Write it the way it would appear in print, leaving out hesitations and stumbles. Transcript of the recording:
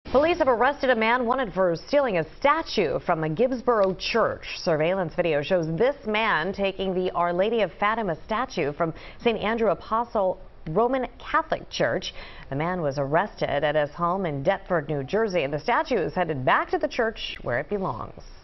Police have arrested a man wanted for stealing a statue from a Gibbsboro church. Surveillance video shows this man taking the Our Lady of Fatima statue from St. Andrew Apostle Roman Catholic Church. The man was arrested at his home in Deptford, New Jersey, and the statue is headed back to the church where it belongs.